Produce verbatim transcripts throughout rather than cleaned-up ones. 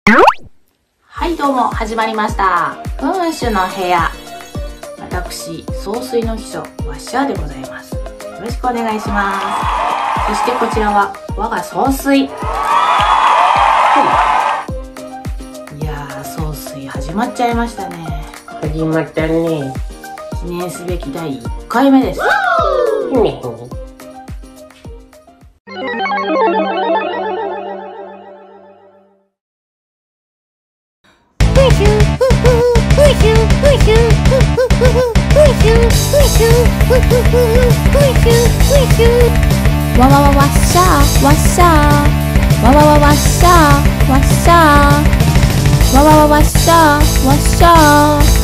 はいどうも始まりました。うんしゅの部屋。私、総帥の秘書、ワッシャーでございます。よろしくお願いします。そしてこちらは我が総帥。いやー、総帥始まっちゃいましたね。 始まったね。 記念すべきだいいっかいめです。 わわわわっしゃーわっしゃーわわわわっしゃーわっしゃーわわわわっしゃーわっしゃー。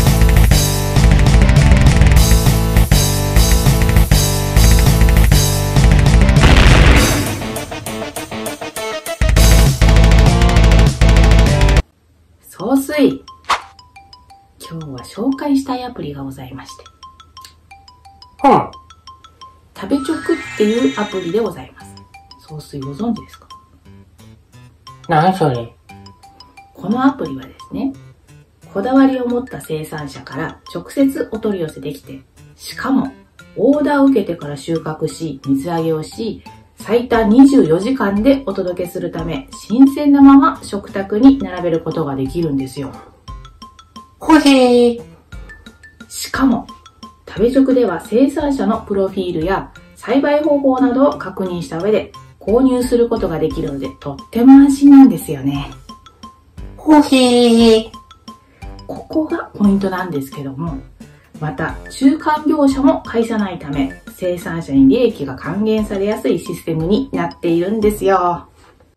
総帥、今日は紹介したいアプリがございまして、 うん。 食べチョクっていうアプリでございます。総帥ご存知ですか？ 何それ？ このアプリはですね、こだわりを持った生産者から直接お取り寄せできて、しかもオーダーを受けてから収穫し、水揚げをし、最多にじゅうよじかんでお届けするため、新鮮なまま食卓に並べることができるんですよ。 欲しい。 しかも、食べチョクでは生産者のプロフィールや栽培方法などを確認した上で購入することができるので、とっても安心なんですよね。 欲しい。 ここがポイントなんですけども、また中間業者も介さないため、生産者に利益が還元されやすいシステムになっているんですよ。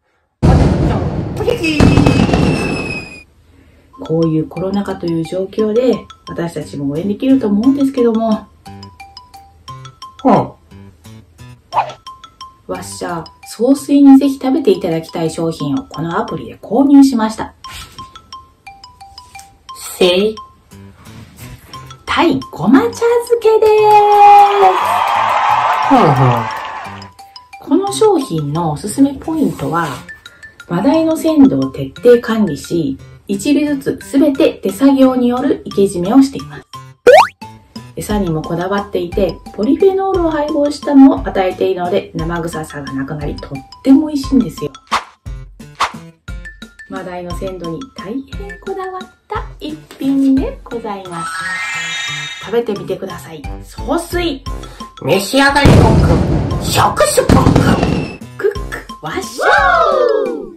こういうコロナ禍という状況で私たちも応援できると思うんですけども、 うん。 わっしゃ、総帥にぜひ食べていただきたい商品をこのアプリで購入しました。 せい。 タイごま茶漬けでふんふん。 ーす。この商品のおすすめポイントは、マダイの鮮度を徹底管理し、いち尾ずつすべて手作業による生け締めをしています。餌にもこだわっていて、ポリフェノールを配合したのを与えているので、生臭さがなくなり、とっても美味しいんですよ。マダイの鮮度に大変こだわった一品でございます。食べてみてください。総帥。 召し上がりポンク。食スポンク。 クック、ワッシャー。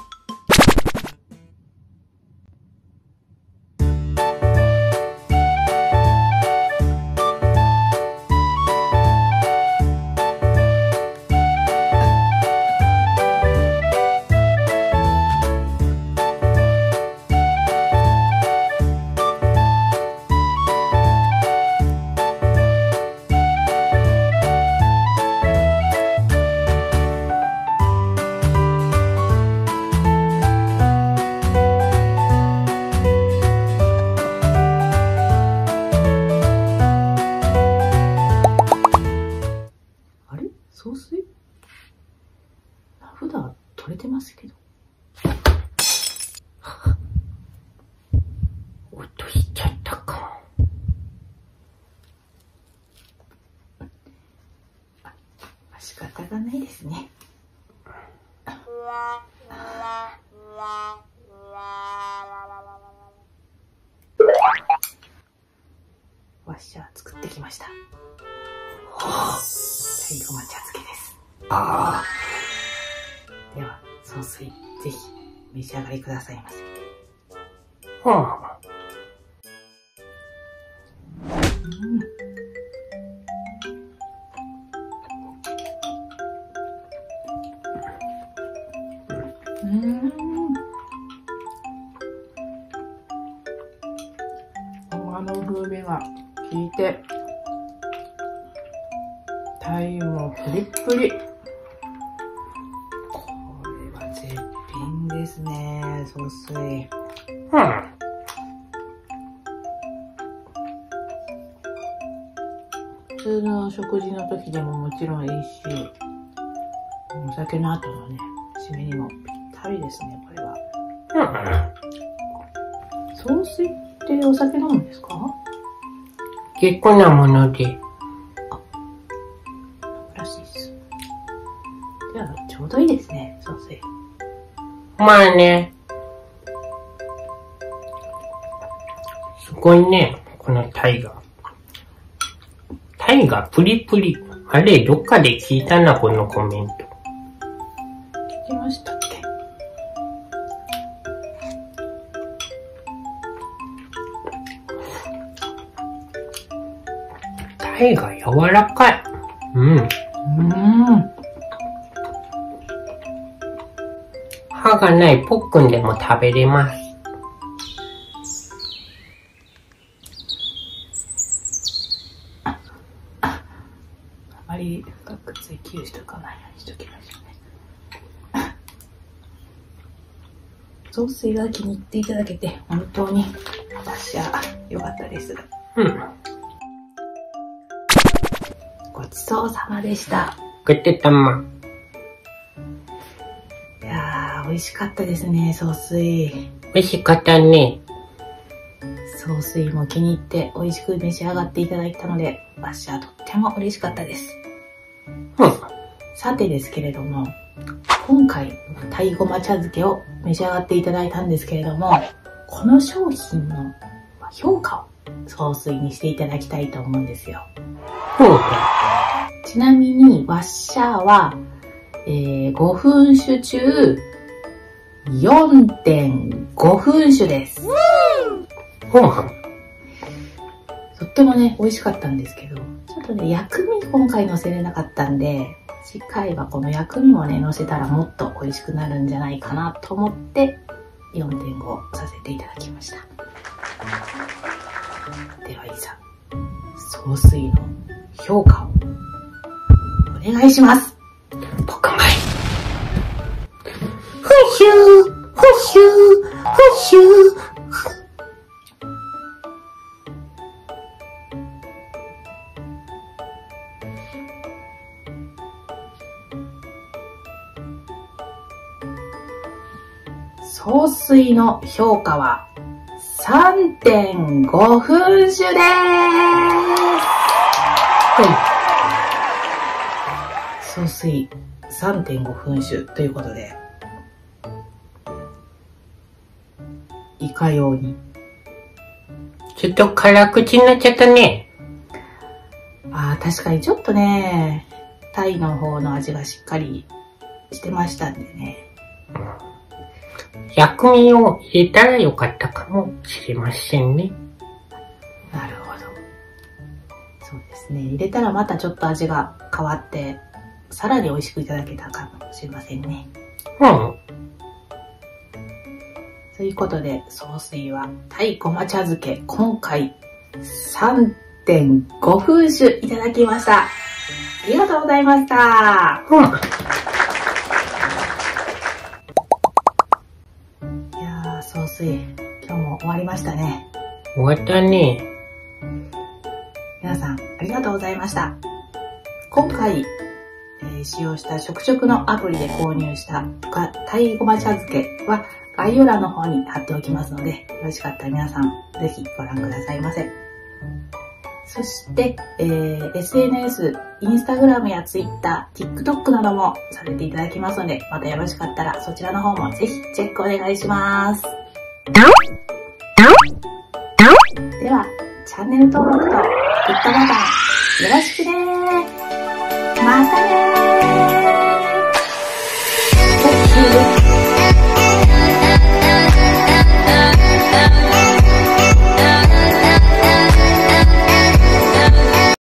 総帥？名札取れてますけど。 落としちゃったか。 あ、仕方がないですね。わっしゃー作ってきました。タイごま茶漬けです。 ああ。では、総帥、ぜひ召し上がりくださいませ。 あ。 うん。うん。ごまの風味が効いて、タイもプリップリ。これは絶品ですね、総帥。 うん。 普通の食事の時でももちろんいいし、お酒の後のね、締めにもぴったりですね、これは。 う総帥ってお酒飲むんですか？ 結構なもので。 らしいです。じゃあ、ちょうどいいですね、総帥。 まあね。すごいね、このタイが。タイがプリプリ。あれ、どっかで聞いたな、このコメント。 聞きましたっけ？ タイが柔らかい。うん。 うーん。 歯がないポックンでも食べれます。 あ、あ、あまり深く追求しておかないようにしときましょうね。雑炊が気に入っていただけて本当に私は良かったです。 うん。 ごちそうさまでした。 ぐってたま。 いやー、美味しかったですね、雑炊。 美味しかったね。 雑炊も気に入って美味しく召し上がっていただいたので、私はとっても嬉しかったです。 うん。 さてですけれども、今回、タイごま茶漬けを召し上がっていただいたんですけれども、この商品の評価を総帥にしていただきたいと思うんですよ。 うん。 ちなみに、ワッシャーは、えー、ごふん酒中 よんてんご 分酒です。 うん。 とってもね、美味しかったんですけど、ちょっとね、薬味今回乗せれなかったんで、次回はこの薬味もね、乗せたらもっと美味しくなるんじゃないかなと思って、よんてんご させていただきました。では、いざ、総帥の評価をお願いします。 僕も。ふしゅー、ふしゅー、ふしゅー。 総帥の評価は さんてんご 分酒です。はい。総帥 さんてんご 分酒ということで、いかように。 ちょっと辛口になっちゃったね。 ああ、確かにちょっとね、タイの方の味がしっかりしてましたんでね。 薬味を入れたらよかったかもしれませんね。 なるほど。そうですね。入れたらまたちょっと味が変わって、さらに美味しくいただけたかもしれませんね。 うん。 ということで、総帥はタイごま茶漬け、今回 さんてんご 分酒いただきました。ありがとうございました。 うん。 総帥、今日も終わりましたね。 終わったね。 皆さん、ありがとうございました。今回、えー、使用した食食のアプリで購入したタイごま茶漬けは概要欄の方に貼っておきますので、よろしかったら皆さん、ぜひご覧くださいませ。そして、えー、エスエヌエス、インスタグラムやツイッター、TikTok などもさせていただきますので、またよろしかったらそちらの方もぜひチェックお願いします。では、チャンネル登録とグッドボタンよろしくねー。またねー。